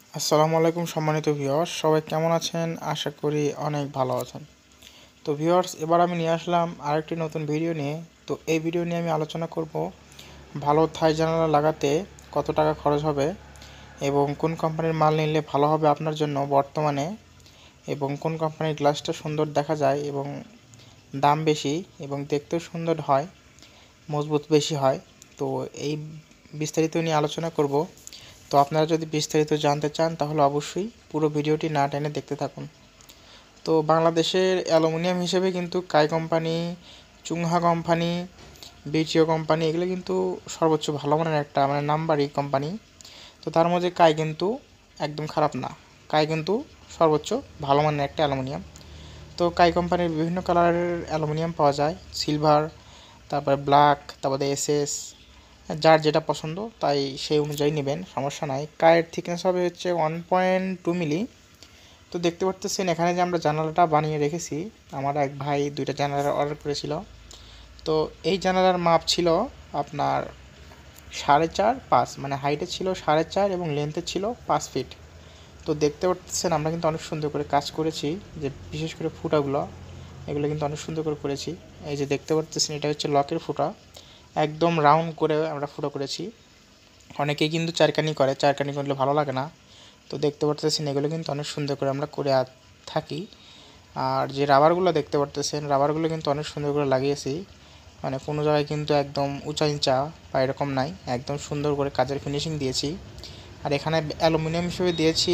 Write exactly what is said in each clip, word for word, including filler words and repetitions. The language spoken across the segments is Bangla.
আসসালামু আলাইকুম সম্মানিত ভিউয়ার্স, সবাই কেমন আছেন? আশা করি অনেক ভালো আছেন। তো ভিউয়ার্স, এবার আমি নিয়ে আসলাম আরেকটি নতুন ভিডিও নিয়ে। তো এই ভিডিও নিয়ে আমি আলোচনা করব ভালো থাই জানালা লাগাতে কত টাকা খরচ হবে এবং কোন কোম্পানির মাল নিলে ভালো হবে আপনার জন্য বর্তমানে, এবং কোন কোম্পানির গ্লাসটা সুন্দর দেখা যায় এবং দাম বেশি এবং দেখতেও সুন্দর হয়, মজবুত বেশি হয়। তো এই বিস্তারিত নিয়ে আলোচনা করব। তো আপনারা যদি বিস্তারিত জানতে চান তাহলে অবশ্যই পুরো ভিডিওটি না টেনে দেখতে থাকুন। তো বাংলাদেশের অ্যালুমিনিয়াম হিসেবে কিন্তু কাই কোম্পানি, চুংহা কোম্পানি, বিটিও কোম্পানি এগুলো কিন্তু সর্বোচ্চ ভালো মানের একটা মানে নাম্বারই কোম্পানি। তো তার মধ্যে কাই কিন্তু একদম খারাপ না, কাই কিন্তু সর্বোচ্চ ভালো মানের একটা অ্যালুমিনিয়াম। তো কাই কোম্পানির বিভিন্ন কালারের অ্যালুমিনিয়াম পাওয়া যায়, সিলভার, তারপরে ব্ল্যাক, তারপরে এসএস, যার যেটা পছন্দ তাই সেই অনুযায়ী নেবেন, সমস্যা নাই। কায়ের থিকনেস হবে হচ্ছে ওয়ান পয়েন্ট টু মিলি। তো দেখতে পাচ্ছেন এখানে যে আমরা জানালাটা বানিয়ে রেখেছি, আমার এক ভাই দুইটা জানালা অর্ডার করেছিল। তো এই জানালার মাপ ছিল আপনার সাড়ে চার পাঁচ, মানে হাইটে ছিল সাড়ে চার এবং লেন্থে ছিল পাঁচ ফিট। তো দেখতে পাচ্ছেন আমরা কিন্তু অনেক সুন্দর করে কাজ করেছি, যে বিশেষ করে ফুটাগুলো এগুলো কিন্তু অনেক সুন্দর করে করেছি। এই যে দেখতে পাচ্ছেন এটা হচ্ছে লকের ফুটা, একদম রাউন্ড করে আমরা ফুটো করেছি। অনেকেই কিন্তু চারকানি করে, চারকানি করলে ভালো লাগে না। তো দেখতে পারতেছেন এগুলো কিন্তু অনেক সুন্দর করে আমরা করে থাকি। আর যে রাবারগুলো দেখতে পারতেছেন, রাবারগুলো কিন্তু অনেক সুন্দর করে লাগিয়েছি, মানে কোনো জায়গায় কিন্তু একদম উঁচা নিচা বা এরকম নাই, একদম সুন্দর করে কাজের ফিনিশিং দিয়েছি। আর এখানে অ্যালুমিনিয়াম হিসেবে দিয়েছি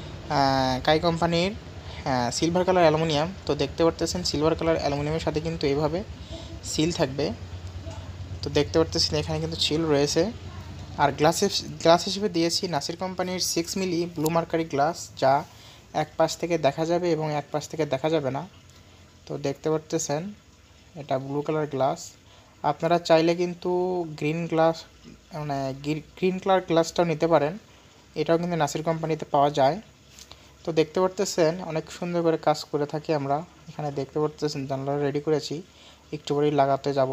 কাই কোম্পানির সিলভার কালার অ্যালুমিনিয়াম। তো দেখতে পারতেছেন সিলভার কালার অ্যালুমিনিয়ামের সাথে কিন্তু এইভাবে সিল থাকবে। তো দেখতে পারতেছেন এখানে কিন্তু সিল রয়েছে। আর গ্লাস গ্লাস হিসেবে দিয়েছি নাসির কোম্পানির six milli blue mercury glass, যা এক পাশ থেকে দেখা যাবে এবং এক পাশ থেকে দেখা যাবে না। তো দেখতে পারতেছেন এটা ব্লু কালার গ্লাস। আপনারা চাইলে কিন্তু গ্রিন গ্লাস মানে গ্রিন কালার গ্লাসটাও নিতে পারেন, এটাও কিন্তু নাসির কোম্পানিতে পাওয়া যায়। তো দেখতে পারতেছেন অনেক সুন্দর করে কাজ করে থাকি আমরা। এখানে দেখতে পারতেছেন জানলা রেডি করেছি, একটু পরেই লাগাতে যাব।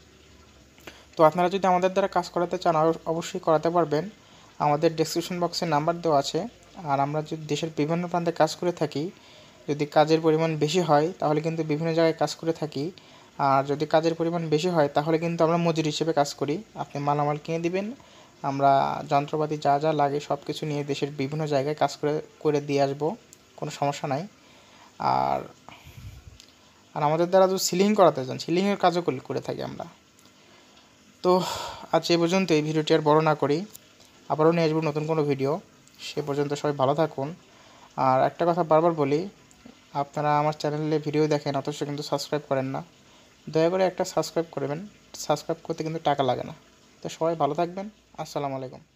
তো আপনারা যদি আমাদের দ্বারা কাজ করাতে চান অবশ্যই করাতে পারবেন, আমাদের ডেসক্রিপশন বক্সে নাম্বার দেওয়া আছে। আর আমরা যদি দেশের বিভিন্ন প্রান্তে কাজ করে থাকি, যদি কাজের পরিমাণ বেশি হয় তাহলে কিন্তু বিভিন্ন জায়গায় কাজ করে থাকি। আর যদি কাজের পরিমাণ বেশি হয় তাহলে কিন্তু আমরা মজুরি হিসেবে কাজ করি। আপনি মালামাল কিনে দিবেন, আমরা যন্ত্রপাতি যা যা লাগে সব কিছু নিয়ে দেশের বিভিন্ন জায়গায় কাজ করে করে দিয়ে আসবো, কোনো সমস্যা নাই। আর আর আমাদের দ্বারা যদি সিলিং করাতে চান সিলিংয়ের কাজও করে থাকি আমরা। তো আজ এ পর্যন্ত, এই ভিডিওটি আর বড় না করি, আবারও নিয়ে আসবো নতুন কোনো ভিডিও। সে পর্যন্ত সবাই ভালো থাকুন। আর একটা কথা বারবার বলি, আপনারা আমার চ্যানেলে ভিডিও দেখেন অথচ কিন্তু সাবস্ক্রাইব করেন না, দয়া করে একটা সাবস্ক্রাইব করবেন। সাবস্ক্রাইব করতে কিন্তু টাকা লাগে না। তো সবাই ভালো থাকবেন। আসসালামু আলাইকুম।